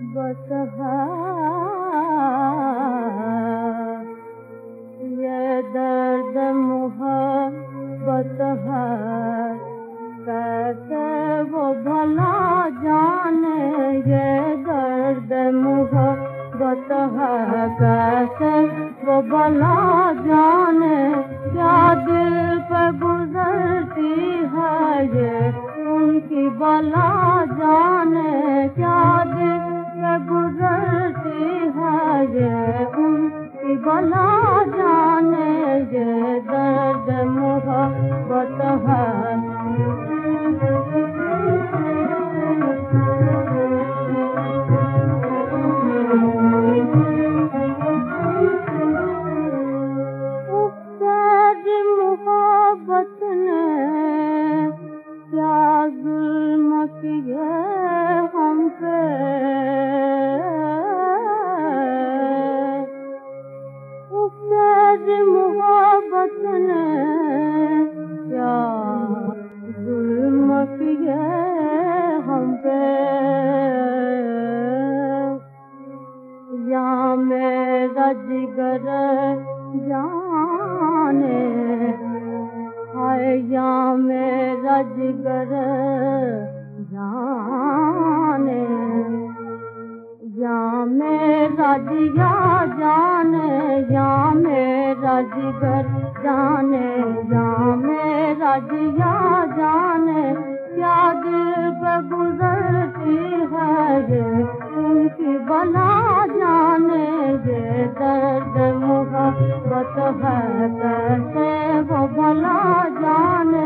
बस है ये दर्द मोहब्बत है कैसे वो भला जाने ये दर्द मोहब्बत है कैसे वो भला जाने क्या दिल पे गुजरती है ये उनकी भला जाने क्या दिल पे गुजरती है ये उनकी भला जाने ये दर्द मोहब्बत है मोहब्बत ने क्या जुल्म किए हम पे मोहब्बत ने क्या जुल्म किए हम पे या मेरा जिगर जाने हाय या मेरा जिगर जाने या मेरा जिया जाने या मेरा जिगर जाने या मेरा जिया जाने क्या दिल पे गुजरती है ये उनकी भला जाने ये दर्द मोहब्बत है कैसे वो भला जाने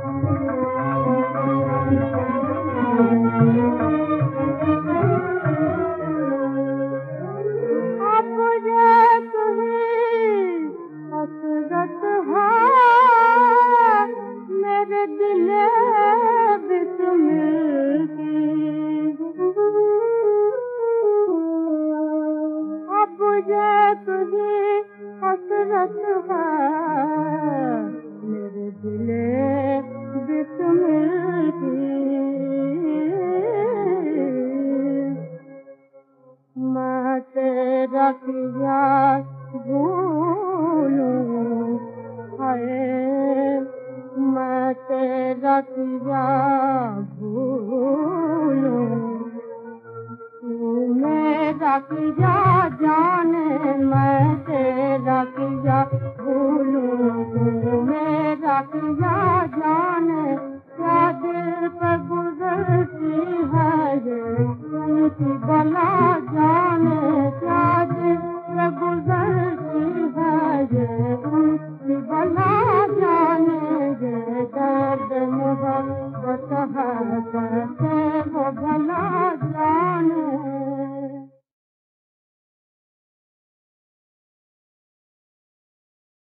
अब ये कहीं हसरत है मेरे दिल बिस्मिल की अब ये कहीं हसरत है मेरे दिल बिस्मिल की मैं तेरा किया भूलूं हाय मैं तेरा किया भूलूं तू मेरा किया जाने मैं तेरा किया भूलूं तू मेरा किया जाने